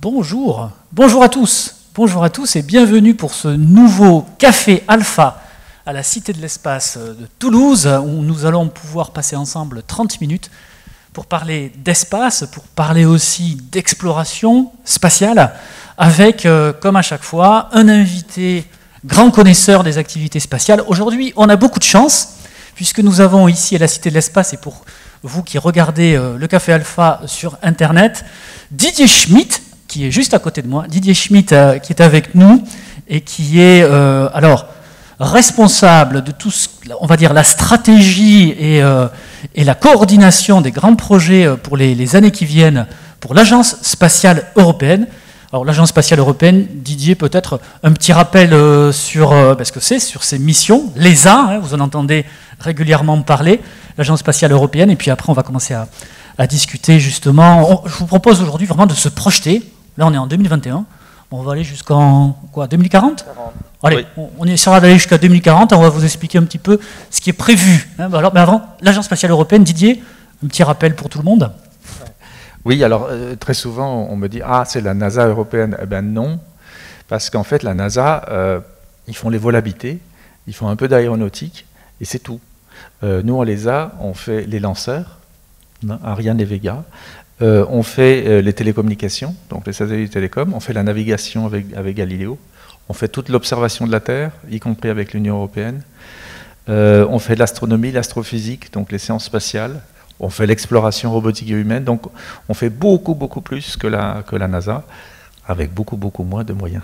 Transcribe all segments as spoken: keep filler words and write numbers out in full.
Bonjour, bonjour à tous, bonjour à tous et bienvenue pour ce nouveau Café Alpha à la Cité de l'Espace de Toulouse où nous allons pouvoir passer ensemble trente minutes pour parler d'espace, pour parler aussi d'exploration spatiale avec, euh, comme à chaque fois, un invité grand connaisseur des activités spatiales. Aujourd'hui, on a beaucoup de chance puisque nous avons ici à la Cité de l'Espace et pour vous qui regardez euh, le Café Alpha sur Internet, Didier Schmitt, qui est juste à côté de moi, Didier Schmitt euh, qui est avec nous et qui est euh, alors responsable de tout, ce, on va dire, la stratégie et, euh, et la coordination des grands projets pour les, les années qui viennent pour l'Agence spatiale européenne. Alors l'Agence spatiale européenne, Didier, peut-être un petit rappel euh, sur euh, parce que c'est sur ses missions, l'E S A, hein, vous en entendez régulièrement parler, l'Agence spatiale européenne, et puis après on va commencer à, à discuter justement. On, je vous propose aujourd'hui vraiment de se projeter. Là, on est en deux mille vingt et un. On va aller jusqu'en quoi, deux mille quarante ? Allez, oui. on, on essaiera d'aller jusqu'à deux mille quarante. On va vous expliquer un petit peu ce qui est prévu. Hein, bah alors, mais avant, l'Agence spatiale européenne, Didier, un petit rappel pour tout le monde. Oui, alors euh, très souvent, on me dit « Ah, c'est la NASA européenne ». Eh bien non, parce qu'en fait, la NASA, euh, ils font les vols habités, ils font un peu d'aéronautique, et c'est tout. Euh, nous, on les a, on fait les lanceurs, hein, Ariane et Vega. Euh, on fait euh, les télécommunications, donc les satellites télécoms, on fait la navigation avec, avec Galileo, on fait toute l'observation de la Terre, y compris avec l'Union européenne, euh, on fait l'astronomie, l'astrophysique, donc les sciences spatiales, on fait l'exploration robotique et humaine, donc on fait beaucoup, beaucoup plus que la, que la NASA, avec beaucoup, beaucoup moins de moyens.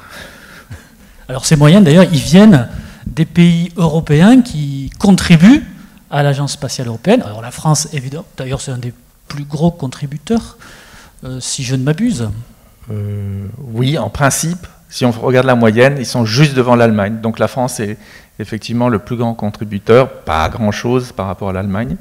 Alors ces moyens, d'ailleurs, ils viennent des pays européens qui contribuent à l'Agence spatiale européenne. Alors la France, évidemment, d'ailleurs c'est un des plus gros contributeurs, euh, si je ne m'abuse. Euh, oui, en principe, si on regarde la moyenne, ils sont juste devant l'Allemagne. Donc la France est effectivement le plus grand contributeur, pas grand-chose par rapport à l'Allemagne.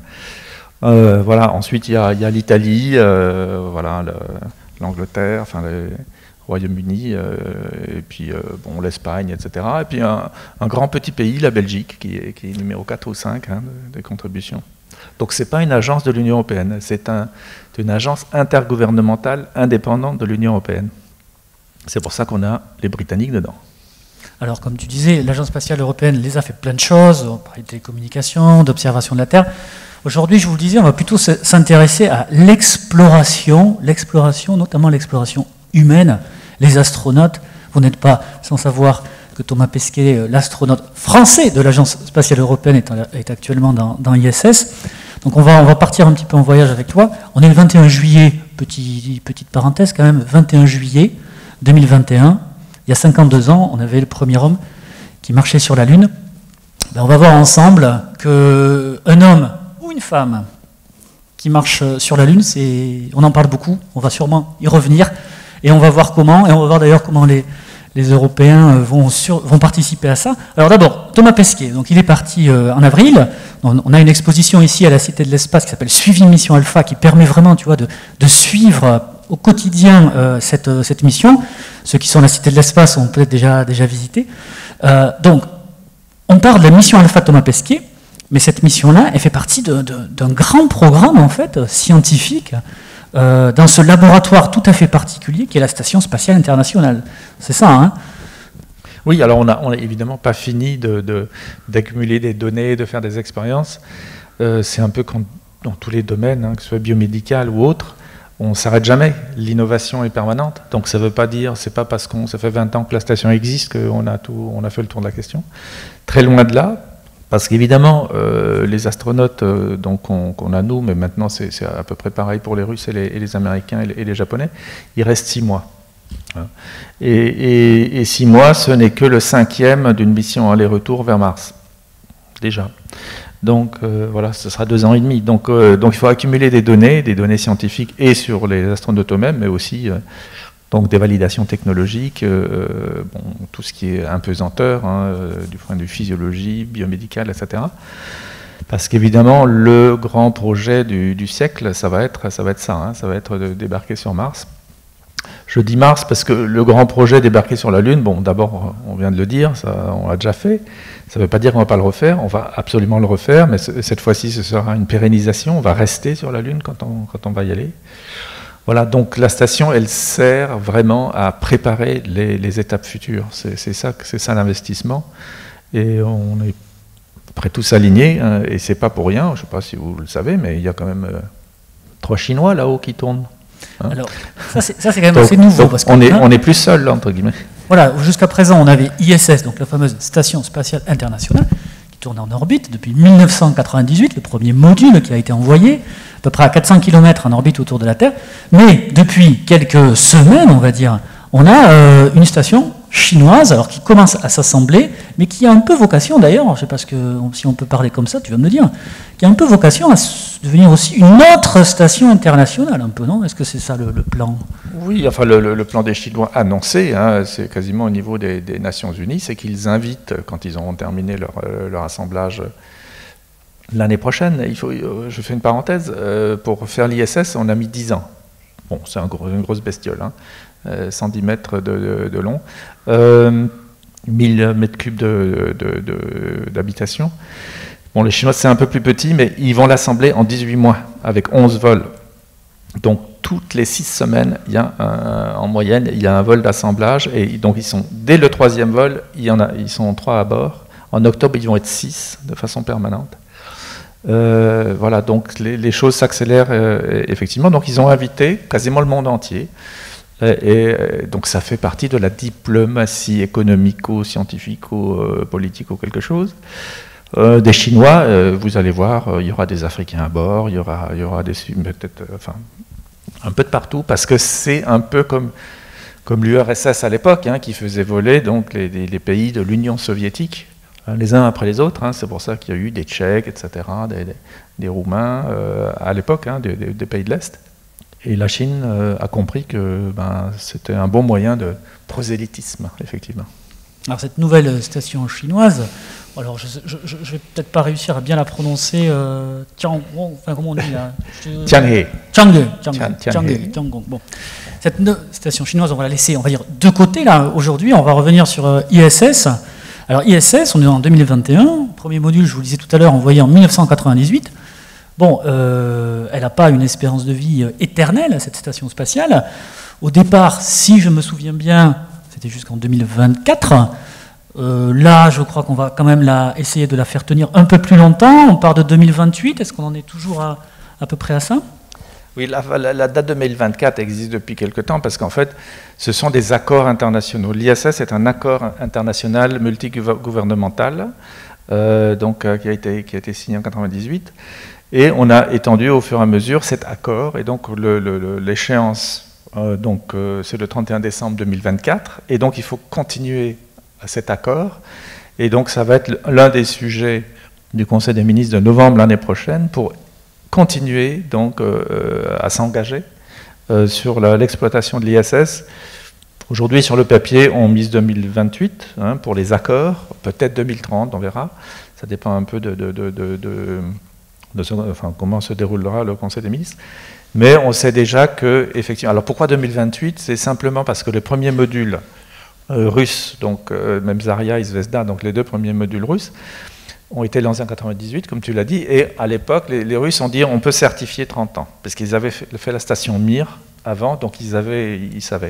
Euh, voilà. Ensuite, il y a, il y a l'Italie, euh, voilà, le, l'Angleterre, enfin le Royaume-Uni, euh, et puis euh, bon, l'Espagne, et cetera. Et puis un, un grand petit pays, la Belgique, qui est, qui est numéro quatre ou cinq hein, de, de contributions. Donc ce n'est pas une agence de l'Union européenne, c'est un, une agence intergouvernementale indépendante de l'Union européenne. C'est pour ça qu'on a les Britanniques dedans. Alors comme tu disais, l'Agence spatiale européenne les a fait plein de choses, on parlait de télécommunications, d'observation de la Terre. Aujourd'hui, je vous le disais, on va plutôt s'intéresser à l'exploration, l'exploration, notamment l'exploration humaine. Les astronautes, vous n'êtes pas sans savoir que Thomas Pesquet, l'astronaute français de l'Agence spatiale européenne, est, est actuellement dans, dans I S S. Donc on va, on va partir un petit peu en voyage avec toi. On est le vingt et un juillet, petit, petite parenthèse quand même, vingt et un juillet deux mille vingt et un. Il y a cinquante-deux ans, on avait le premier homme qui marchait sur la Lune. Ben on va voir ensemble qu'un homme ou une femme qui marche sur la Lune, c'est, on en parle beaucoup, on va sûrement y revenir. Et on va voir comment, et on va voir d'ailleurs comment les... les Européens vont, sur, vont participer à ça. Alors d'abord, Thomas Pesquet, donc il est parti euh, en avril. On, on a une exposition ici à la Cité de l'Espace qui s'appelle Suivi Mission Alpha, qui permet vraiment, tu vois, de, de suivre au quotidien euh, cette, cette mission. Ceux qui sont à la Cité de l'Espace ont peut-être déjà, déjà visité. Euh, donc, on parle de la mission Alpha Thomas Pesquet, mais cette mission-là, elle fait partie de, de, d'un grand programme, en fait, scientifique, Euh, dans ce laboratoire tout à fait particulier qui est la Station spatiale internationale. C'est ça, hein ? Oui, alors on n'a on a évidemment pas fini de, de, d'accumuler des données, de faire des expériences. Euh, c'est un peu comme dans tous les domaines, hein, que ce soit biomédical ou autre, on ne s'arrête jamais. L'innovation est permanente. Donc ça ne veut pas dire, c'est pas parce qu'on ça fait vingt ans que la station existe qu'on a, tout, on a fait le tour de la question. Très loin de là. Parce qu'évidemment, euh, les astronautes euh, donc, qu'on, qu'on a nous, mais maintenant c'est, c'est à peu près pareil pour les Russes et les, et les Américains et les, et les Japonais, ils restent six mois. Et, et, et six mois, ce n'est que le cinquième d'une mission aller-retour vers Mars, déjà. Donc euh, voilà, ce sera deux ans et demi. Donc, euh, donc il faut accumuler des données, des données scientifiques et sur les astronautes eux-mêmes, mais aussi... Euh, donc des validations technologiques, euh, bon, tout ce qui est impesanteur, hein, euh, du point de vue physiologie, biomédical, et cetera. Parce qu'évidemment, le grand projet du, du siècle, ça va être ça, va être ça hein, ça va être de débarquer sur Mars. Je dis Mars parce que le grand projet débarquer sur la Lune, bon, d'abord, on vient de le dire, ça, on l'a déjà fait. Ça ne veut pas dire qu'on ne va pas le refaire, on va absolument le refaire, mais cette fois-ci, ce sera une pérennisation, on va rester sur la Lune quand on, quand on va y aller. Voilà, donc la station, elle sert vraiment à préparer les, les étapes futures. C'est, c'est ça, c'est ça l'investissement. Et on est près tous alignés, hein, et c'est pas pour rien. Je sais pas si vous le savez, mais il y a quand même euh, trois Chinois là-haut qui tournent. Hein. Alors, ça c'est, ça c'est quand même donc, assez nouveau. donc Parce on est, hein, on est plus seul, là, entre guillemets. Voilà, jusqu'à présent, on avait I S S, donc la fameuse Station Spatiale Internationale, qui tournait en orbite depuis mille neuf cent quatre-vingt-dix-huit, le premier module qui a été envoyé, à peu près à quatre cents kilomètres en orbite autour de la Terre. Mais depuis quelques semaines, on va dire, on a euh, une station chinoise, alors qui commence à s'assembler, mais qui a un peu vocation d'ailleurs, je ne sais pas ce que, si on peut parler comme ça, tu vas me le dire, qui a un peu vocation à devenir aussi une autre station internationale, un peu, non? Est-ce que c'est ça le, le plan? Oui, enfin le, le plan des Chinois annoncé, hein, c'est quasiment au niveau des, des Nations Unies, c'est qu'ils invitent, quand ils auront terminé leur, leur assemblage l'année prochaine, il faut, je fais une parenthèse, pour faire l'I S S, on a mis dix ans. Bon, c'est un gros, une grosse bestiole, hein. cent dix mètres de, de, de long, euh, mille mètres cubes de, de, de, d'habitation. Bon, les Chinois, c'est un peu plus petit, mais ils vont l'assembler en dix-huit mois, avec onze vols. Donc, toutes les six semaines, il y a un, en moyenne, il y a un vol d'assemblage, et donc, ils sont, dès le troisième vol, il y en a, ils sont trois à bord. En octobre, ils vont être six, de façon permanente. Euh, voilà, donc, les, les choses s'accélèrent, euh, effectivement. Donc, ils ont invité quasiment le monde entier. Et donc ça fait partie de la diplomatie économico-scientifico-politico quelque chose. Euh, des Chinois, euh, vous allez voir, euh, il y aura des Africains à bord, il y aura, il y aura des peut-être, euh, enfin, un peu de partout, parce que c'est un peu comme, comme l'U R S S à l'époque, hein, qui faisait voler donc les, les, les pays de l'Union soviétique, hein, les uns après les autres. Hein, c'est pour ça qu'il y a eu des Tchèques, et cetera, des, des, des Roumains euh, à l'époque, hein, des, des, des pays de l'Est. Et la Chine euh, a compris que ben, c'était un bon moyen de prosélytisme, effectivement. Alors cette nouvelle station chinoise, alors je ne vais peut-être pas réussir à bien la prononcer, euh, Tiangong, enfin comment on dit là Tianghe. Tianghe. Tianghe. Tiangong. Bon. Cette no- station chinoise, on va la laisser, on va dire, de côté là aujourd'hui. On va revenir sur euh, I S S. Alors I S S, on est en deux mille vingt et un. Premier module, je vous le disais tout à l'heure, envoyé en mille neuf cent quatre-vingt-dix-huit. Bon, euh, elle n'a pas une espérance de vie euh, éternelle, cette station spatiale. Au départ, si je me souviens bien, c'était jusqu'en deux mille vingt-quatre. Euh, là, je crois qu'on va quand même la, essayer de la faire tenir un peu plus longtemps. On part de deux mille vingt-huit. Est-ce qu'on en est toujours à, à peu près à ça? Oui, la, la, la date deux mille vingt-quatre existe depuis quelque temps parce qu'en fait, ce sont des accords internationaux. L'I S S est un accord international multigouvernemental euh, donc, euh, qui, a été, qui a été signé en quatre-vingt-dix-huit. Et on a étendu au fur et à mesure cet accord. Et donc le, le, l'échéance, euh, donc, euh, c'est le trente et un décembre deux mille vingt-quatre. Et donc il faut continuer à cet accord. Et donc ça va être l'un des sujets du Conseil des ministres de novembre l'année prochaine pour continuer donc, euh, à s'engager euh, sur la, l'exploitation de l'I S S. Aujourd'hui, sur le papier, on mise deux mille vingt-huit hein, pour les accords. Peut-être deux mille trente, on verra. Ça dépend un peu de... de, de, de, de De ce, enfin, comment se déroulera le Conseil des ministres. Mais on sait déjà que, effectivement... Alors pourquoi deux mille vingt-huit? C'est simplement parce que le premier module euh, russe, donc euh, même Zarya et Zvezda, donc les deux premiers modules russes, ont été lancés en quatre-vingt-dix-huit, comme tu l'as dit, et à l'époque, les, les Russes ont dit on peut certifier trente ans, parce qu'ils avaient fait, fait la station Mir avant, donc ils, avaient, ils savaient.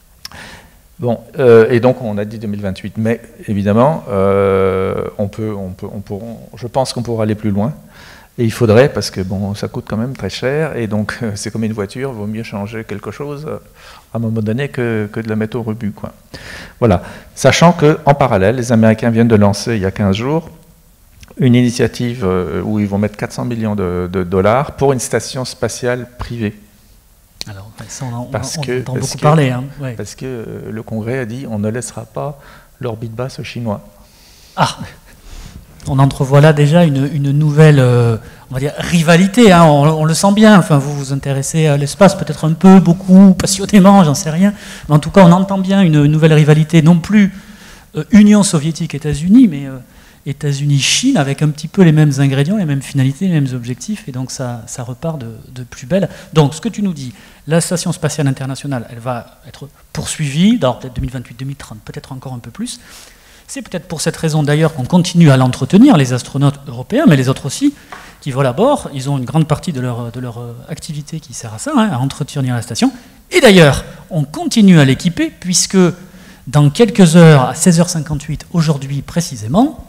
Bon, euh, et donc on a dit deux mille vingt-huit, mais évidemment, euh, on peut, on peut, on pourra, je pense qu'on pourra aller plus loin. Et il faudrait, parce que bon, ça coûte quand même très cher, et donc euh, c'est comme une voiture, il vaut mieux changer quelque chose euh, à un moment donné que, que de la mettre au rebut, quoi. Voilà. Sachant qu'en parallèle, les Américains viennent de lancer, il y a quinze jours, une initiative euh, où ils vont mettre quatre cents millions de, de dollars pour une station spatiale privée. Alors, ça, on, en, parce on, on que, entend parce beaucoup que, parler. Hein. Ouais. Parce que euh, le Congrès a dit on ne laissera pas l'orbite basse aux Chinois. Ah On entrevoit là déjà une, une nouvelle euh, on va dire, rivalité, hein, on, on le sent bien. Enfin, vous vous intéressez à l'espace peut-être un peu, beaucoup, passionnément, j'en sais rien. Mais en tout cas, on entend bien une nouvelle rivalité, non plus euh, Union soviétique-États-Unis, mais euh, États-Unis-Chine, avec un petit peu les mêmes ingrédients, les mêmes finalités, les mêmes objectifs, et donc ça, ça repart de, de plus belle. Donc, ce que tu nous dis, la Station spatiale internationale, elle va être poursuivie, dans peut-être deux mille vingt-huit deux mille trente, peut-être encore un peu plus. C'est peut-être pour cette raison d'ailleurs qu'on continue à l'entretenir, les astronautes européens, mais les autres aussi. qui volent à bord. Ils ont une grande partie de leur, de leur activité qui sert à ça, hein, à entretenir la station. Et d'ailleurs, on continue à l'équiper, puisque dans quelques heures, à seize heures cinquante-huit, aujourd'hui précisément,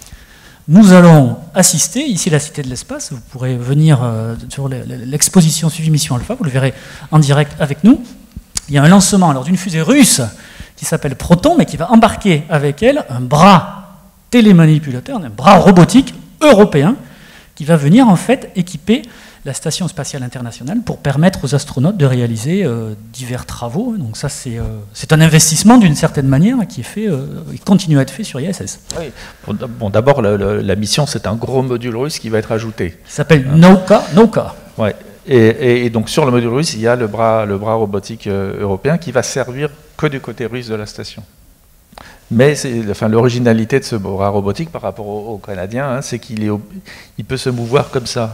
nous allons assister, ici à la Cité de l'Espace, vous pourrez venir euh, sur l'exposition Suivi Mission Alpha, vous le verrez en direct avec nous. Il y a un lancement alors d'une fusée russe qui s'appelle Proton, mais qui va embarquer avec elle un bras télémanipulateur, un bras robotique européen, qui va venir en fait équiper la Station Spatiale Internationale pour permettre aux astronautes de réaliser euh, divers travaux. Donc ça, c'est euh, c'est un investissement d'une certaine manière qui est fait, euh, et continue à être fait sur I S S. Oui. Bon, d'abord, la mission, c'est un gros module russe qui va être ajouté. Il s'appelle Nauka. Nauka. Ouais. Et, et, et donc sur le module russe, il y a le bras, le bras robotique euh, européen qui va servir que du côté russe de la station. Mais enfin, l'originalité de ce bras robotique par rapport au, au canadien, hein, c'est qu'il est, il peut se mouvoir comme ça.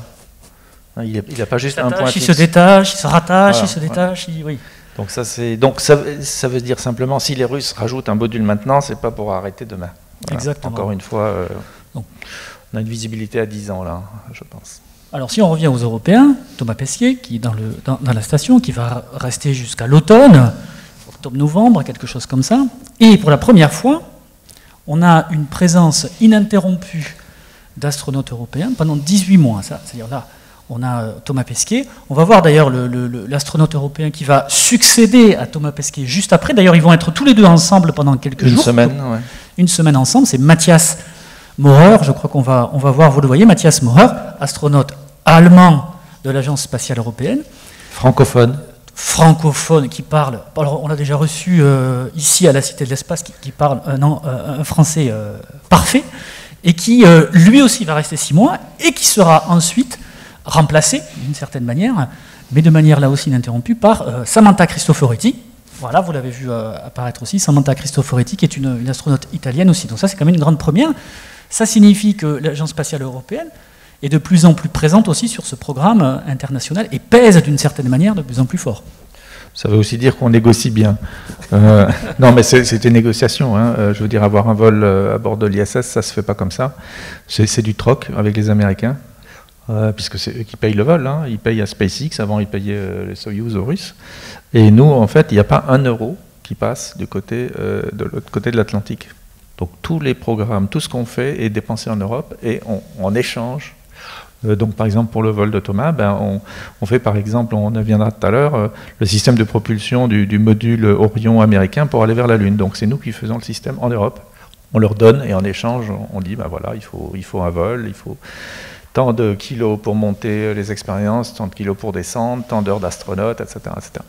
Il n'a pas juste un point fixe. Il se détache, il se rattache, voilà, il se détache, ouais. il, oui. Donc, ça, donc ça, ça veut dire simplement, si les Russes rajoutent un module maintenant, c'est pas pour arrêter demain. Voilà. Exactement. Encore une fois, euh, on a une visibilité à dix ans, là, je pense. Alors, si on revient aux Européens, Thomas Pesquet, qui est dans, le, dans, dans la station, qui va rester jusqu'à l'automne, octobre-novembre, quelque chose comme ça, et pour la première fois, on a une présence ininterrompue d'astronautes européens pendant dix-huit mois. Ça, c'est-à-dire là, on a Thomas Pesquet. On va voir d'ailleurs l'astronaute européen qui va succéder à Thomas Pesquet juste après. D'ailleurs, ils vont être tous les deux ensemble pendant quelques une jours. Une semaine, ouais. Une semaine ensemble. C'est Matthias Maurer. Je crois qu'on va, on va voir, vous le voyez, Matthias Maurer, astronaute allemand de l'Agence spatiale européenne. Francophone. Francophone, qui parle. Alors, on l'a déjà reçu euh, ici à la Cité de l'Espace, qui, qui parle un, euh, un français euh, parfait, et qui, euh, lui aussi, va rester six mois, et qui sera ensuite remplacé d'une certaine manière, mais de manière là aussi ininterrompue, par euh, Samantha Cristoforetti. Voilà, vous l'avez vu euh, apparaître aussi, Samantha Cristoforetti, qui est une, une astronaute italienne aussi. Donc ça, c'est quand même une grande première. Ça signifie que l'Agence spatiale européenne est de plus en plus présente aussi sur ce programme euh, international et pèse d'une certaine manière de plus en plus fort. Ça veut aussi dire qu'on négocie bien. Euh, non, mais c'est une négociation. Hein. Euh, je veux dire, avoir un vol euh, à bord de l'I S S, ça ne se fait pas comme ça. C'est du troc avec les Américains. Euh, puisque c'est eux qui payent le vol, hein. Ils payent à SpaceX, avant ils payaient euh, les Soyuz aux Russes. Et nous, en fait, il n'y a pas un euro qui passe du côté, euh, de l'autre côté de l'Atlantique. Donc tous les programmes, tout ce qu'on fait est dépensé en Europe et on, on échange. Euh, donc par exemple pour le vol de Thomas, ben, on, on fait par exemple, on y viendra tout à l'heure, euh, le système de propulsion du, du module Orion américain pour aller vers la Lune. Donc c'est nous qui faisons le système en Europe. On leur donne et en échange, on dit, ben voilà, il faut, il faut un vol, il faut tant de kilos pour monter les expériences, tant de kilos pour descendre, tant d'heures d'astronautes, et cetera, et cetera.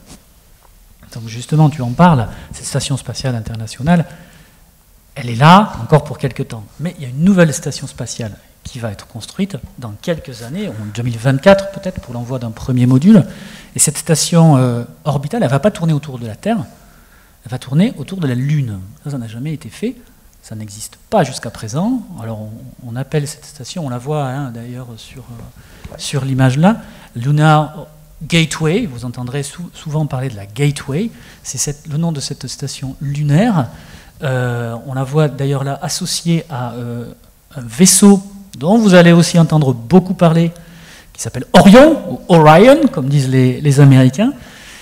Donc justement, tu en parles, cette station spatiale internationale, elle est là encore pour quelques temps. Mais il y a une nouvelle station spatiale qui va être construite dans quelques années, en deux mille vingt-quatre peut-être, pour l'envoi d'un premier module. Et cette station euh, orbitale, elle ne va pas tourner autour de la Terre, elle va tourner autour de la Lune. Ça, ça n'a jamais été fait. Ça n'existe pas jusqu'à présent. Alors on, on appelle cette station, on la voit hein, d'ailleurs sur, euh, sur l'image là, Lunar Gateway. Vous entendrez sou, souvent parler de la Gateway. C'est le nom de cette station lunaire. Euh, on la voit d'ailleurs là associée à euh, un vaisseau dont vous allez aussi entendre beaucoup parler, qui s'appelle Orion, ou Orion, comme disent les, les Américains.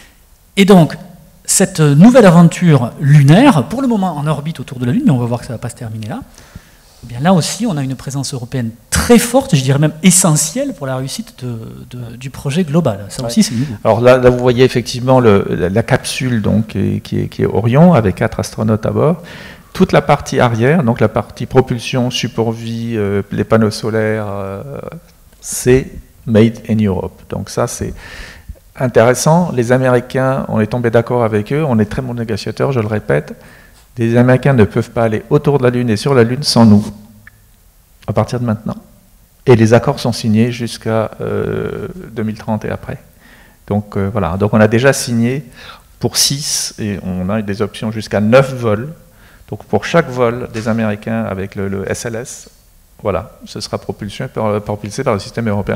Et donc, cette nouvelle aventure lunaire, pour le moment en orbite autour de la Lune, mais on va voir que ça ne va pas se terminer là, eh bien là aussi on a une présence européenne très forte, je dirais même essentielle pour la réussite de, de, du projet global. Ça ouais. aussi c'est nouveau. Alors là, là vous voyez effectivement le, la, la capsule donc, qui, est, qui, est, qui est Orion avec quatre astronautes à bord. Toute la partie arrière, donc la partie propulsion, support vie, euh, les panneaux solaires, euh, c'est made in Europe. Donc ça c'est intéressant. Les Américains, on est tombé d'accord avec eux, on est très bons négociateurs, je le répète. Les Américains ne peuvent pas aller autour de la Lune et sur la Lune sans nous, à partir de maintenant. Et les accords sont signés jusqu'à euh, deux mille trente et après. Donc euh, voilà, donc on a déjà signé pour six, et on a des options jusqu'à neuf vols. Donc pour chaque vol des Américains avec le, le S L S, voilà, ce sera propulsé par, propulsé par le système européen.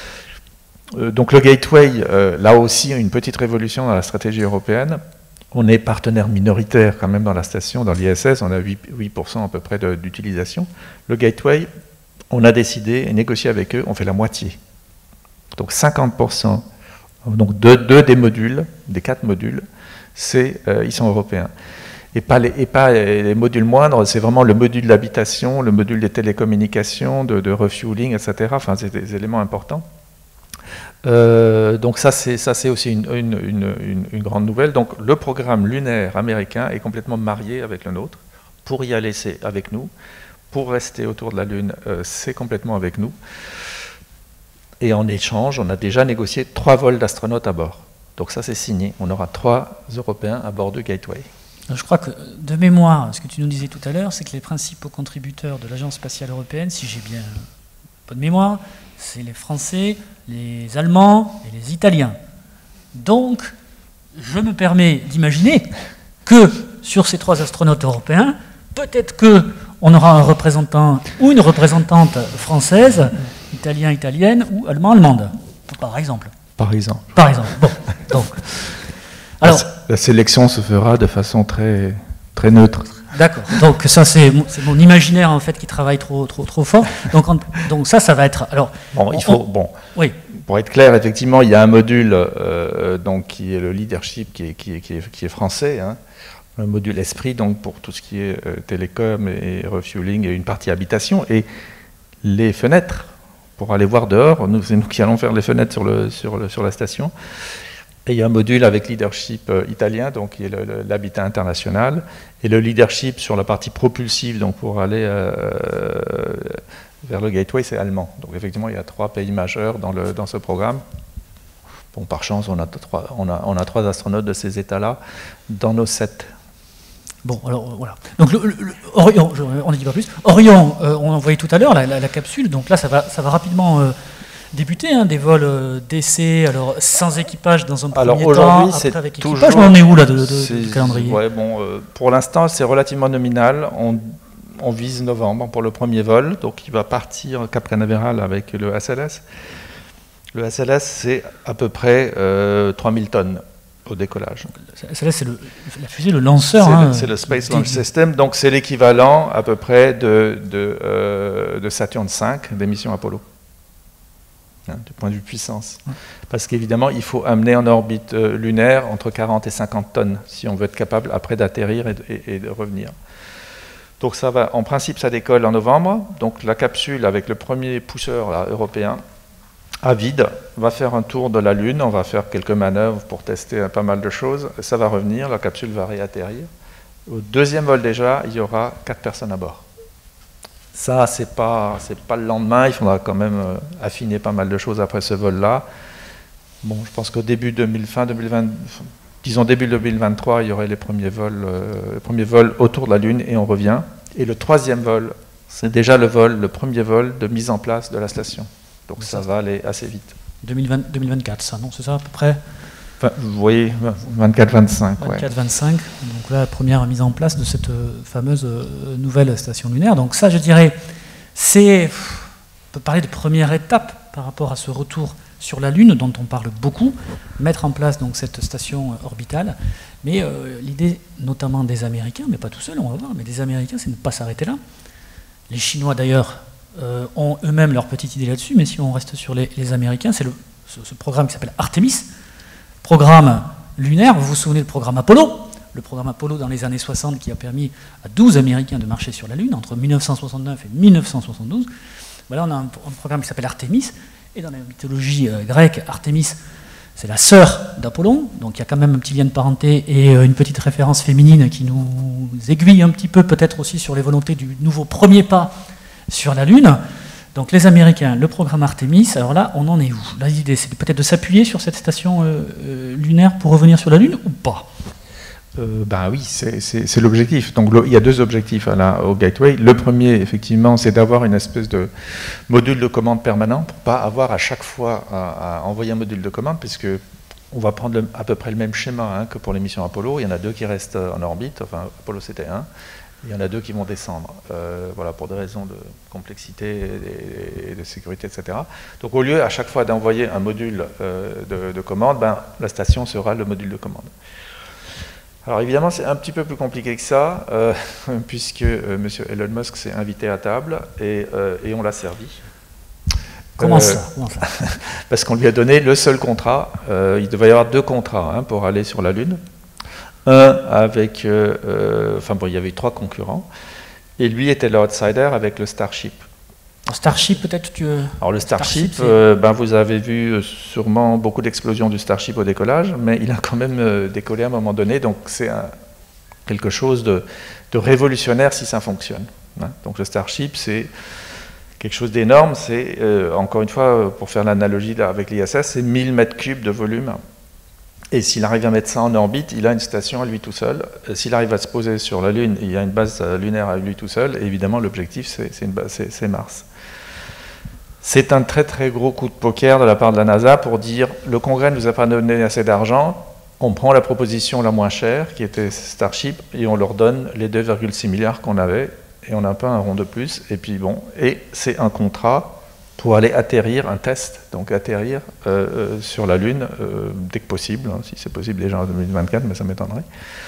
Euh, donc le Gateway, euh, là aussi, une petite révolution dans la stratégie européenne. On est partenaire minoritaire quand même dans la station, dans l'I S S, on a huit pour cent à peu près d'utilisation. Le Gateway, on a décidé et négocié avec eux, on fait la moitié. Donc cinquante pour cent donc deux, deux des modules, des quatre modules, c'est, euh, ils sont européens. Et pas, les, et pas les modules moindres, c'est vraiment le module d'habitation, le module des télécommunications, de, de refueling, et cetera. Enfin, c'est des éléments importants. Euh, donc ça, c'est, ça, c'est aussi une, une, une, une grande nouvelle. Donc le programme lunaire américain est complètement marié avec le nôtre. Pour y aller, c'est avec nous. Pour rester autour de la Lune, euh, c'est complètement avec nous. Et en échange, on a déjà négocié trois vols d'astronautes à bord. Donc ça, c'est signé. On aura trois Européens à bord du Gateway. Je crois que, de mémoire, ce que tu nous disais tout à l'heure, c'est que les principaux contributeurs de l'Agence spatiale européenne, si j'ai bien bonne mémoire, c'est les Français, les Allemands et les Italiens. Donc, je me permets d'imaginer que sur ces trois astronautes européens, peut-être qu'on aura un représentant ou une représentante française, italien, italienne ou allemand, allemande, par exemple. Par exemple. Par exemple. Bon, donc. Alors, la sélection se fera de façon très, très neutre. D'accord. Donc ça, c'est mon, c'est mon imaginaire en fait qui travaille trop, trop, trop fort. Donc, en, donc ça, ça va être. Alors. Bon, il faut. Bon. Oui. Pour être clair, effectivement, il y a un module euh, donc qui est le leadership, qui est, qui est, qui est, qui est français. Hein. Un module esprit, donc pour tout ce qui est euh, télécom et refueling et une partie habitation et les fenêtres pour aller voir dehors. Nous, c'est nous qui allons faire les fenêtres sur le, sur le, sur la station. Et il y a un module avec leadership euh, italien, donc qui est le, le, l'habitat international, et le leadership sur la partie propulsive, donc pour aller euh, vers le Gateway, c'est allemand. Donc effectivement, il y a trois pays majeurs dans, le, dans ce programme. Bon, par chance, on a trois, on a, on a trois astronautes de ces États-là dans nos sept. Bon, alors voilà. Donc le, le, le Orion, je, on ne dit pas plus. Orion, euh, on en voyait tout à l'heure la, la, la capsule. Donc là, ça va, ça va rapidement. Euh, débuter, hein, des vols euh, d'essai, alors sans équipage dans un premier alors, temps, après avec équipage, on en est où là de, de, de, du calendrier? Ouais, bon, euh, pour l'instant, c'est relativement nominal. On, on vise novembre pour le premier vol, donc il va partir Cap Canaveral avec le S L S. Le S L S, c'est à peu près euh, trois mille tonnes au décollage. Le S L S, c'est le, la fusée, le lanceur. C'est, hein, le, c'est le Space Launch System, donc c'est l'équivalent à peu près de, de, euh, de Saturn cinq, des missions Apollo. Du point de vue puissance. Parce qu'évidemment, il faut amener en orbite euh, lunaire entre quarante et cinquante tonnes si on veut être capable après d'atterrir et de, et, et de revenir. Donc ça va, en principe, ça décolle en novembre. Donc la capsule avec le premier pousseur là, européen à vide va faire un tour de la Lune. On va faire quelques manœuvres pour tester pas mal de choses. Ça va revenir, la capsule va réatterrir. Au deuxième vol déjà, il y aura quatre personnes à bord. Ça, c'est pas, c'est pas le lendemain, il faudra quand même euh, affiner pas mal de choses après ce vol-là. Bon, je pense qu'au début deux mille, fin deux mille vingt, disons début deux mille vingt-trois, il y aurait les premiers vols, euh, les premiers vols autour de la Lune et on revient. Et le troisième vol, c'est déjà le vol, le premier vol de mise en place de la station. Donc ça, ça va aller assez vite. deux mille vingt, deux mille vingt-quatre, ça, non, c'est ça à peu près? Enfin, vous voyez, vingt-quatre vingt-cinq. vingt-quatre vingt-cinq, ouais. Donc là, la première mise en place de cette euh, fameuse euh, nouvelle station lunaire. Donc ça, je dirais, c'est, on peut parler de première étape par rapport à ce retour sur la Lune, dont on parle beaucoup, mettre en place donc cette station euh, orbitale. Mais euh, l'idée, notamment des Américains, mais pas tout seul, on va voir, mais des Américains, c'est de ne pas s'arrêter là. Les Chinois, d'ailleurs, euh, ont eux-mêmes leur petite idée là-dessus, mais si on reste sur les, les Américains, c'est le, ce, ce programme qui s'appelle Artemis, programme lunaire. Vous vous souvenez du programme Apollo, le programme Apollo dans les années soixante qui a permis à douze Américains de marcher sur la Lune entre mille neuf cent soixante-neuf et mille neuf cent soixante-douze. Voilà, on a un, un programme qui s'appelle Artemis, et dans la mythologie euh, grecque, Artemis, c'est la sœur d'Apollon, donc il y a quand même un petit lien de parenté et euh, une petite référence féminine qui nous aiguille un petit peu peut-être aussi sur les volontés du nouveau premier pas sur la Lune. Donc les Américains, le programme Artemis, alors là, on en est où? Là, l'idée, c'est peut-être de s'appuyer sur cette station euh, euh, lunaire pour revenir sur la Lune ou pas? euh, Ben oui, c'est, c'est, c'est l'objectif. Donc le, il y a deux objectifs à la, au Gateway. Le premier, effectivement, c'est d'avoir une espèce de module de commande permanent pour ne pas avoir à chaque fois à, à envoyer un module de commande, puisque on va prendre le, à peu près le même schéma hein, que pour les missions Apollo. Il y en a deux qui restent en orbite, enfin Apollo c'était un. Il y en a deux qui vont descendre, euh, voilà, pour des raisons de complexité et de sécurité, et cetera. Donc au lieu à chaque fois d'envoyer un module euh, de, de commande, ben, la station sera le module de commande. Alors évidemment, c'est un petit peu plus compliqué que ça, euh, puisque euh, M. Elon Musk s'est invité à table et, euh, et on l'a servi. Comment euh, ça, Comment ça Parce qu'on lui a donné le seul contrat. Euh, il devait y avoir deux contrats hein, pour aller sur la Lune. Un avec, euh, euh, enfin bon, il y avait trois concurrents, et lui était l'outsider avec le Starship. Starship, peut-être tu... Alors le Starship, Starship euh, ben, vous avez vu sûrement beaucoup d'explosions du Starship au décollage, mais il a quand même euh, décollé à un moment donné, donc c'est quelque chose de, de révolutionnaire si ça fonctionne. Hein. Donc le Starship, c'est quelque chose d'énorme, c'est, euh, encore une fois, pour faire l'analogie avec l'I S S, c'est mille mètres cubes de volume. Et s'il arrive à mettre ça en orbite, il a une station à lui tout seul. S'il arrive à se poser sur la Lune, il y a une base lunaire à lui tout seul. Et évidemment, l'objectif, c'est Mars. C'est un très très gros coup de poker de la part de la NASA pour dire le Congrès ne nous a pas donné assez d'argent, on prend la proposition la moins chère, qui était Starship, et on leur donne les deux virgule six milliards qu'on avait, et on a un peu un rond de plus. Et puis bon, et c'est un contrat pour aller atterrir, un test, donc atterrir euh, euh, sur la Lune euh, dès que possible, hein, si c'est possible déjà en deux mille vingt-quatre, mais ça m'étonnerait.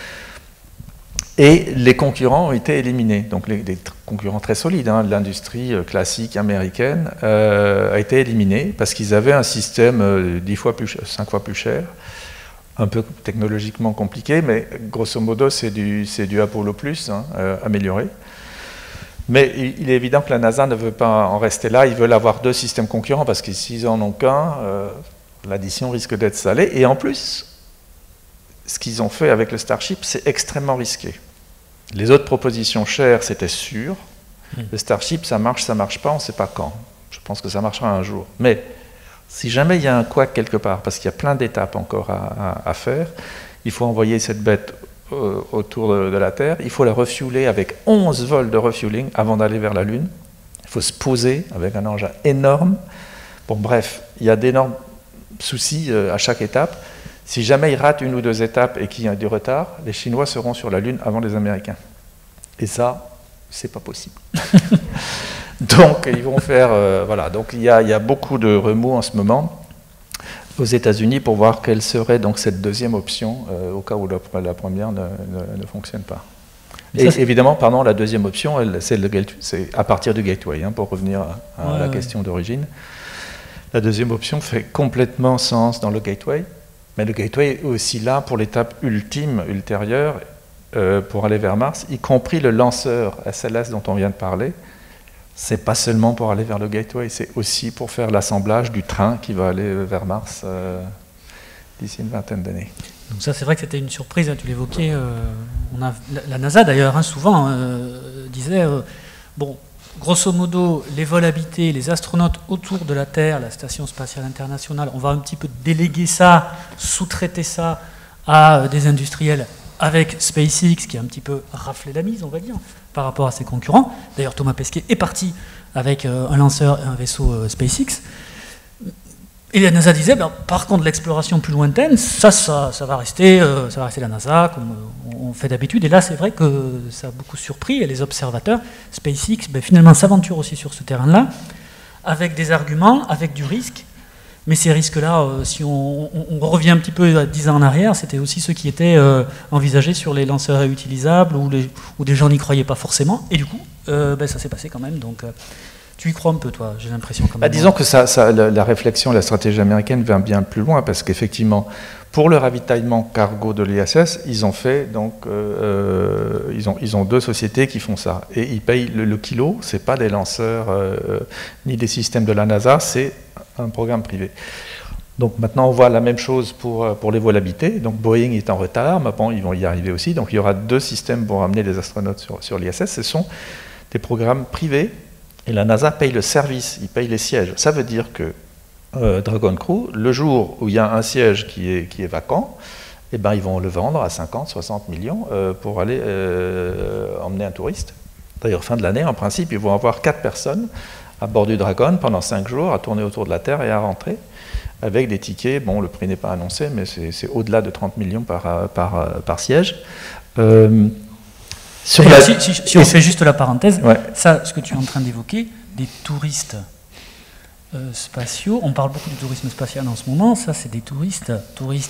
Et les concurrents ont été éliminés, donc les, les concurrents très solides, hein, l'industrie classique américaine euh, a été éliminée parce qu'ils avaient un système euh, dix fois plus, cinq fois plus cher, un peu technologiquement compliqué, mais grosso modo c'est du, c'est du Apollo plus, hein, euh, amélioré. Mais il est évident que la NASA ne veut pas en rester là, ils veulent avoir deux systèmes concurrents, parce que s'ils n'en ont qu'un, euh, l'addition risque d'être salée. Et en plus, ce qu'ils ont fait avec le Starship, c'est extrêmement risqué. Les autres propositions chères, c'était sûr. Mmh. Le Starship, ça marche, ça ne marche pas, on ne sait pas quand. Je pense que ça marchera un jour. Mais si jamais il y a un couac quelque part, parce qu'il y a plein d'étapes encore à, à, à faire, il faut envoyer cette bête autour de la Terre, il faut la refueler avec onze vols de refueling avant d'aller vers la Lune. Il faut se poser avec un engin énorme. Bon, bref, il y a d'énormes soucis à chaque étape. Si jamais ils ratent une ou deux étapes et qu'il y a du retard, les Chinois seront sur la Lune avant les Américains. Et ça, c'est pas possible. Donc, ils vont faire... Euh, voilà, donc il y a, il y a beaucoup de remous en ce moment aux États-Unis pour voir quelle serait donc cette deuxième option euh, au cas où la, la première ne, ne, ne fonctionne pas. Et ça, évidemment, pardon, la deuxième option, c'est à partir du gateway, hein, pour revenir à, à ouais, la ouais. question d'origine. La deuxième option fait complètement sens dans le gateway, mais le gateway est aussi là pour l'étape ultime, ultérieure, euh, pour aller vers Mars, y compris le lanceur S L S dont on vient de parler. C'est pas seulement pour aller vers le gateway, c'est aussi pour faire l'assemblage du train qui va aller vers Mars euh, d'ici une vingtaine d'années. Donc ça, c'est vrai que c'était une surprise, hein, tu l'évoquais. Euh, on a, la, la NASA, d'ailleurs, hein, souvent euh, disait, euh, bon, grosso modo, les vols habités, les astronautes autour de la Terre, la Station spatiale internationale, on va un petit peu déléguer ça, sous-traiter ça à des industriels avec SpaceX, qui a un petit peu raflé la mise, on va dire, par rapport à ses concurrents. D'ailleurs, Thomas Pesquet est parti avec euh, un lanceur et un vaisseau euh, SpaceX. Et la NASA disait, ben, par contre, l'exploration plus lointaine, ça, ça, ça, va rester, euh, ça va rester la NASA, comme euh, on fait d'habitude. Et là, c'est vrai que ça a beaucoup surpris. Et les observateurs, SpaceX, ben, finalement, s'aventure aussi sur ce terrain-là, avec des arguments, avec du risque. Mais ces risques-là, euh, si on, on, on revient un petit peu à dix ans en arrière, c'était aussi ceux qui étaient euh, envisagés sur les lanceurs réutilisables, où, les, où des gens n'y croyaient pas forcément. Et du coup, euh, ben, ça s'est passé quand même. Donc, euh, tu y crois un peu, toi, j'ai l'impression. Bah, disons que ça, ça, la, la réflexion, la stratégie américaine va bien plus loin, parce qu'effectivement, pour le ravitaillement cargo de l'I S S, ils ont fait donc euh, ils ont ils ont deux sociétés qui font ça, et ils payent le, le kilo. C'est pas des lanceurs euh, ni des systèmes de la NASA, c'est un programme privé. Donc maintenant, on voit la même chose pour pour les vols habités. Donc Boeing est en retard, mais bon, ils vont y arriver aussi. Donc il y aura deux systèmes pour amener les astronautes sur sur l'I S S. Ce sont des programmes privés. Et la NASA paye le service, il paye les sièges. Ça veut dire que euh, Dragon Crew, le jour où il y a un siège qui est, qui est vacant, eh ben, ils vont le vendre à cinquante, soixante millions euh, pour aller euh, emmener un touriste. D'ailleurs, fin de l'année, en principe, ils vont avoir quatre personnes à bord du Dragon pendant cinq jours à tourner autour de la Terre et à rentrer avec des tickets. Bon, le prix n'est pas annoncé, mais c'est au-delà de trente millions par, par, par siège. Euh, Sur la... Si, si, si on fait juste la parenthèse, ouais. Ça, ce que tu es en train d'évoquer, des touristes euh, spatiaux, on parle beaucoup du tourisme spatial en ce moment, ça c'est des touristes, touristes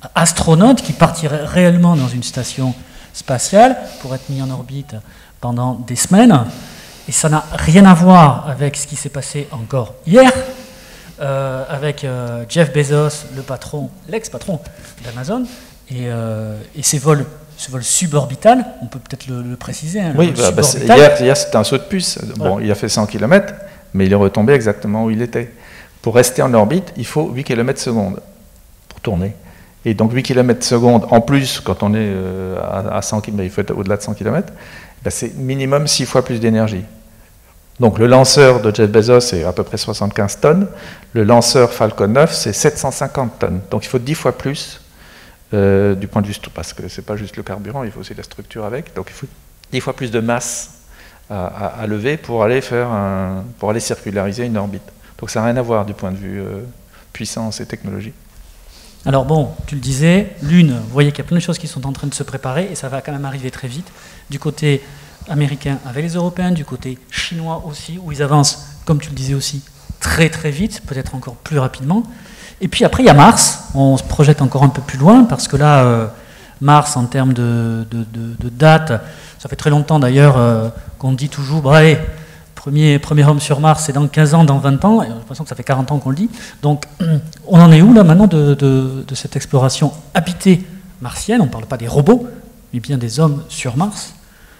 astronaute qui partirait réellement dans une station spatiale pour être mis en orbite pendant des semaines. Et ça n'a rien à voir avec ce qui s'est passé encore hier, euh, avec euh, Jeff Bezos, le patron, l'ex-patron d'Amazon, et, euh, et ses vols, ce vol suborbital, on peut peut-être le, le préciser. Hein, le oui, bah, bah, hier, hier c'était un saut de puce. Bon, ouais. Il a fait cent kilomètres, mais il est retombé exactement où il était. Pour rester en orbite, il faut huit kilomètres secondes pour tourner. Et donc huit kilomètres secondes, en plus, quand on est euh, à, à cent kilomètres, il faut être au-delà de cent kilomètres, ben c'est minimum six fois plus d'énergie. Donc le lanceur de Jeff Bezos, c'est à peu près soixante-quinze tonnes. Le lanceur Falcon neuf, c'est sept cent cinquante tonnes. Donc il faut dix fois plus euh, du point de vue... Parce que ce n'est pas juste le carburant, il faut aussi la structure avec. Donc il faut dix fois plus de masse à, à, à lever pour aller, faire un, pour aller circulariser une orbite. Donc ça n'a rien à voir du point de vue euh, puissance et technologie. Alors bon, tu le disais, l'une, vous voyez qu'il y a plein de choses qui sont en train de se préparer et ça va quand même arriver très vite. Du côté américain avec les Européens, du côté chinois aussi, où ils avancent, comme tu le disais aussi, très très vite, peut-être encore plus rapidement. Et puis après, il y a Mars, on se projette encore un peu plus loin, parce que là, euh, Mars, en termes de, de, de, de date, ça fait très longtemps d'ailleurs euh, qu'on dit toujours, bah allez, Premier, premier homme sur Mars, c'est dans quinze ans, dans vingt ans, et j'ai l'impression que ça fait quarante ans qu'on le dit. Donc, on en est où là maintenant de, de, de cette exploration habitée martienne? On ne parle pas des robots, mais bien des hommes sur Mars.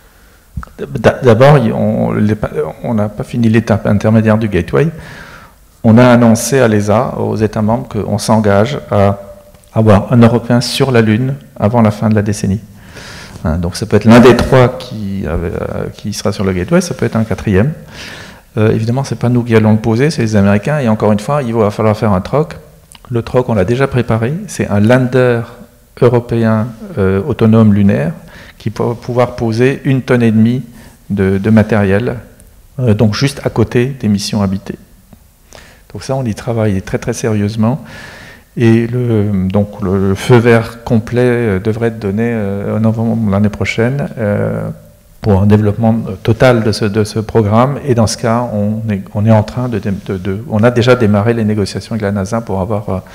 D'abord, on n'a pas fini l'étape intermédiaire du Gateway. On a annoncé à l'E S A, aux États membres, qu'on s'engage à avoir un Européen sur la Lune avant la fin de la décennie. Donc ça peut être l'un des trois qui, avait, qui sera sur le Gateway, ça peut être un quatrième. Euh, évidemment, ce n'est pas nous qui allons le poser, c'est les Américains. Et encore une fois, il va falloir faire un troc. Le troc, on l'a déjà préparé. C'est un lander européen euh, autonome lunaire qui va pouvoir poser une tonne et demie de, de matériel, euh, donc juste à côté des missions habitées. Donc ça, on y travaille très très sérieusement. Et le, donc le feu vert complet devrait être donné euh, en novembre l'année prochaine euh, pour un développement total de ce, de ce programme. Et dans ce cas, on est, on est en train de, de, de... On a déjà démarré les négociations avec la NASA pour avoir euh,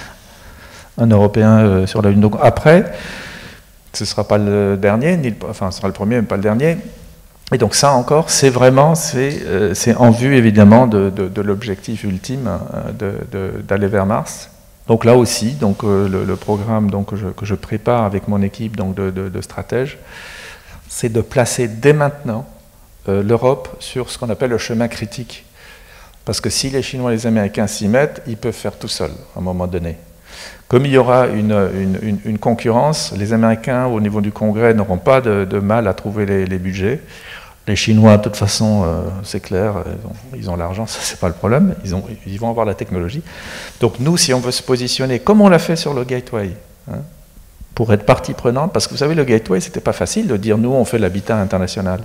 un Européen euh, sur la Lune. Donc après, ce ne sera pas le dernier, ni le, enfin ce sera le premier, mais pas le dernier. Et donc ça encore, c'est vraiment, c'est euh, en vue évidemment de, de, de l'objectif ultime euh, d'aller vers Mars. Donc là aussi, donc, euh, le, le programme donc, que, je, que je prépare avec mon équipe donc, de, de, de stratèges, c'est de placer dès maintenant euh, l'Europe sur ce qu'on appelle le chemin critique. Parce que si les Chinois et les Américains s'y mettent, ils peuvent faire tout seuls à un moment donné. Comme il y aura une, une, une, une concurrence, les Américains au niveau du Congrès n'auront pas de, de mal à trouver les, les budgets. Les Chinois, de toute façon, euh, c'est clair, ils ont l'argent, ça c'est pas le problème, ils, ont, ils vont avoir la technologie. Donc nous, si on veut se positionner, comme on l'a fait sur le Gateway, hein, pour être partie prenante, parce que vous savez, le Gateway, c'était pas facile de dire, nous, on fait l'habitat international.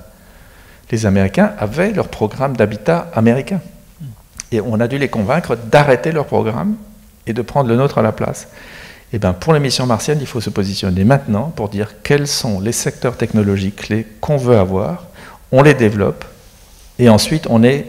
Les Américains avaient leur programme d'habitat américain. Et on a dû les convaincre d'arrêter leur programme et de prendre le nôtre à la place. Et bien, pour les missions martiennes, il faut se positionner maintenant pour dire quels sont les secteurs technologiques clés qu'on veut avoir. On les développe, et ensuite on est,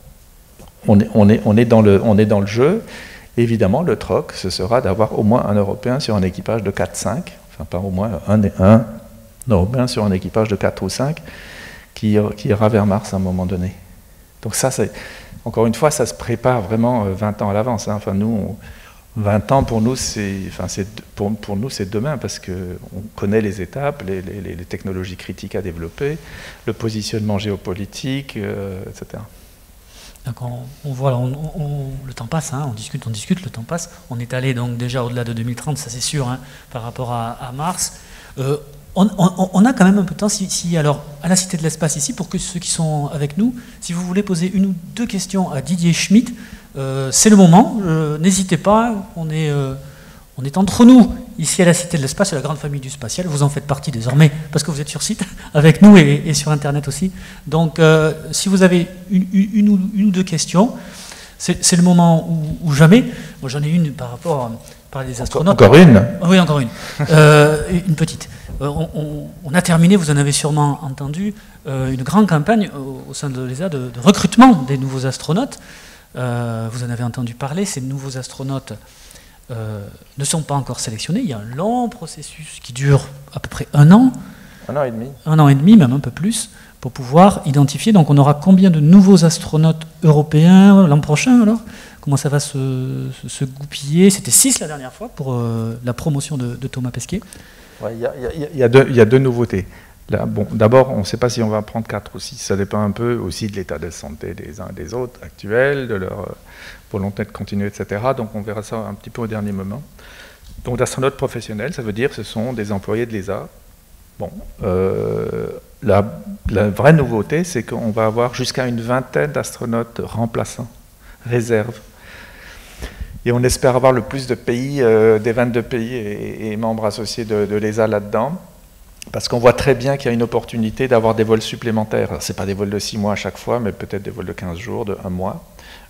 on est, on est, on est, dans, le, on est dans le jeu. Et évidemment, le troc, ce sera d'avoir au moins un Européen sur un équipage de quatre cinq, enfin pas au moins un, un Européen sur un équipage de quatre ou cinq, qui, qui ira vers Mars à un moment donné. Donc ça, c'est, encore une fois, ça se prépare vraiment vingt ans à l'avance. Hein. Enfin, nous, on, vingt ans pour nous, c'est enfin, pour, pour nous, c'est demain, parce qu'on connaît les étapes, les, les, les technologies critiques à développer, le positionnement géopolitique, euh, et cetera. Donc on, on voit, on, on, le temps passe, hein, on discute, on discute, le temps passe. On est allé donc déjà au-delà de deux mille trente, ça c'est sûr, hein, par rapport à, à Mars. Euh, on, on, on a quand même un peu de temps, si, si, alors, à la Cité de l'Espace ici, pour que ceux qui sont avec nous, si vous voulez poser une ou deux questions à Didier Schmitt, Euh, c'est le moment, euh, n'hésitez pas, on est, euh, on est entre nous, ici à la Cité de l'Espace, à la grande famille du spatial, vous en faites partie désormais, parce que vous êtes sur site, avec nous et, et sur Internet aussi. Donc, euh, si vous avez une, une, une, ou, une ou deux questions, c'est le moment ou, ou jamais. Moi, j'en ai une par rapport à par les astronautes. Encore une? Oui, encore une. Euh, une petite. Euh, on, on, on a terminé, vous en avez sûrement entendu, euh, une grande campagne au, au sein de l'E S A de, de recrutement des nouveaux astronautes. Euh, vous en avez entendu parler, ces nouveaux astronautes euh, ne sont pas encore sélectionnés. Il y a un long processus qui dure à peu près un an. Un an et demi. Un an et demi, même un peu plus, pour pouvoir identifier. Donc on aura combien de nouveaux astronautes européens l'an prochain alors? Comment ça va se, se, se goupiller? C'était six la dernière fois pour euh, la promotion de, de Thomas Pesquet. Ouais, il y, y, y, y, y a deux nouveautés. Là, bon, d'abord, on ne sait pas si on va en prendre quatre ou six. Ça dépend un peu aussi de l'état de santé des uns et des autres actuels, de leur euh, volonté de continuer, et cetera. Donc on verra ça un petit peu au dernier moment. Donc d'astronautes professionnels, ça veut dire que ce sont des employés de l'E S A. Bon, euh, la, la vraie nouveauté, c'est qu'on va avoir jusqu'à une vingtaine d'astronautes remplaçants, réserves. Et on espère avoir le plus de pays, euh, des vingt-deux pays et, et membres associés de, de l'E S A là-dedans, parce qu'on voit très bien qu'il y a une opportunité d'avoir des vols supplémentaires. Ce n'est pas des vols de six mois à chaque fois, mais peut-être des vols de quinze jours, de un mois,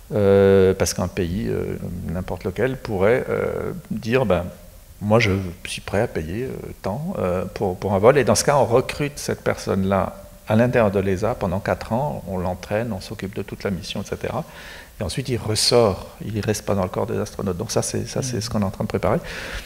euh, parce qu'un pays, euh, n'importe lequel, pourrait euh, dire... Ben, moi, je suis prêt à payer euh, tant euh, pour, pour un vol. Et dans ce cas, on recrute cette personne-là à l'intérieur de l'E S A pendant quatre ans. On l'entraîne, on s'occupe de toute la mission, et cetera. Et ensuite, il ressort. Il ne reste pas dans le corps des astronautes. Donc ça, c'est ça, c'est ce qu'on est en train de préparer.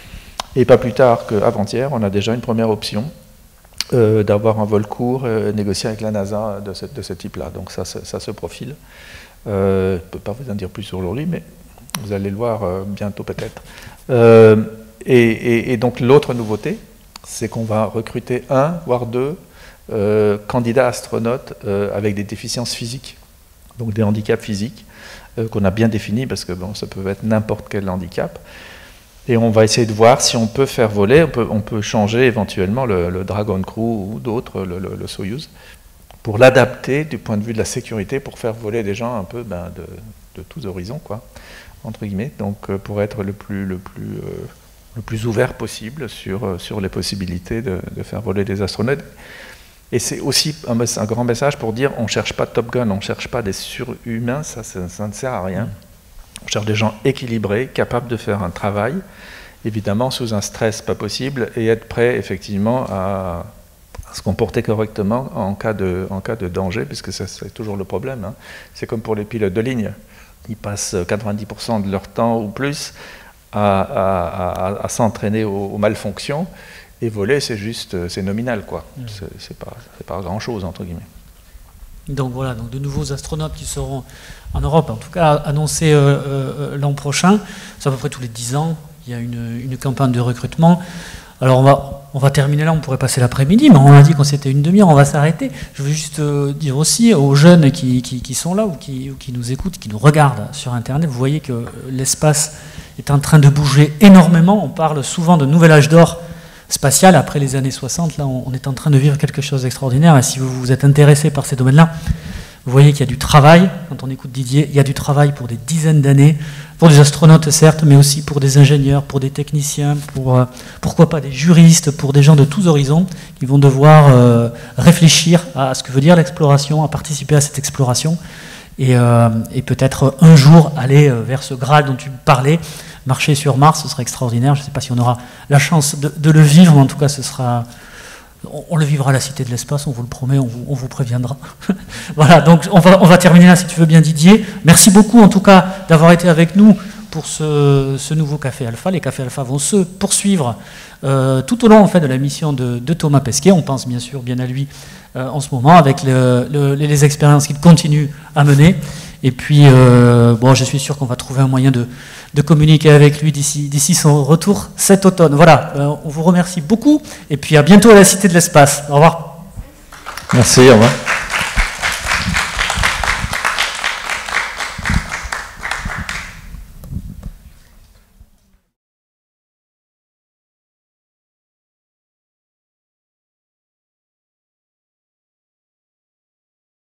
Et pas plus tard qu'avant-hier, on a déjà une première option euh, d'avoir un vol court euh, négocié avec la NASA de ce, de ce type-là. Donc ça, ça, ça se profile. Euh, je ne peux pas vous en dire plus aujourd'hui, mais vous allez le voir euh, bientôt peut-être. Euh, Et, et, et donc l'autre nouveauté, c'est qu'on va recruter un, voire deux euh, candidats astronautes euh, avec des déficiences physiques, donc des handicaps physiques, euh, qu'on a bien définis, parce que bon, ça peut être n'importe quel handicap. Et on va essayer de voir si on peut faire voler, on peut, on peut changer éventuellement le, le Dragon Crew ou d'autres, le, le, le Soyuz, pour l'adapter du point de vue de la sécurité, pour faire voler des gens un peu ben, de, de tous horizons, quoi, entre guillemets, donc euh, pour être le plus... Le plus euh, le plus ouvert possible sur, sur les possibilités de, de faire voler des astronautes. Et c'est aussi un, un grand message pour dire, on ne cherche pas Top Gun, on ne cherche pas des surhumains, ça, ça, ça ne sert à rien. On cherche des gens équilibrés, capables de faire un travail, évidemment sous un stress pas possible, et être prêts effectivement à, à se comporter correctement en cas de, en cas de danger, puisque ça, c'est toujours le problème. Hein. C'est comme pour les pilotes de ligne. Ils passent quatre-vingt-dix pour cent de leur temps ou plus à, à, à, à s'entraîner aux, aux malfonctions, et voler, c'est juste, c'est nominal, quoi. Mmh. C'est, c'est pas, c'est pas grand-chose, entre guillemets. Donc voilà, donc de nouveaux astronautes qui seront en Europe, en tout cas annoncés euh, euh, l'an prochain. C'est à peu près tous les dix ans, il y a une, une campagne de recrutement. Alors on va, on va terminer là, on pourrait passer l'après-midi, mais on a dit qu'on s'était une demi-heure, on va s'arrêter. Je veux juste euh, dire aussi aux jeunes qui, qui, qui sont là ou qui, ou qui nous écoutent, qui nous regardent sur Internet, vous voyez que l'espace est en train de bouger énormément. On parle souvent de nouvel âge d'or spatial après les années soixante. Là, on, on est en train de vivre quelque chose d'extraordinaire. Et si vous vous êtes intéressé par ces domaines-là, vous voyez qu'il y a du travail. Quand on écoute Didier, il y a du travail pour des dizaines d'années, pour des astronautes certes, mais aussi pour des ingénieurs, pour des techniciens, pour euh, pourquoi pas des juristes, pour des gens de tous horizons qui vont devoir euh, réfléchir à ce que veut dire l'exploration, à participer à cette exploration. Et, euh, et peut-être un jour aller vers ce Graal dont tu parlais, marcher sur Mars, ce serait extraordinaire. Je ne sais pas si on aura la chance de, de le vivre, mais en tout cas, ce sera, on, on le vivra à la Cité de l'Espace, on vous le promet, on vous, on vous préviendra. Voilà, donc on va, on va terminer là, si tu veux bien, Didier. Merci beaucoup, en tout cas, d'avoir été avec nous pour ce, ce nouveau Café Alpha. Les Cafés Alpha vont se poursuivre euh, tout au long en fait, de la mission de, de Thomas Pesquet. On pense bien sûr bien à lui euh, en ce moment, avec le, le, les expériences qu'il continue à mener. Et puis, euh, bon, je suis sûr qu'on va trouver un moyen de, de communiquer avec lui d'ici, d'ici son retour cet automne. Voilà, euh, on vous remercie beaucoup. Et puis à bientôt à la Cité de l'Espace. Au revoir. Merci, au revoir.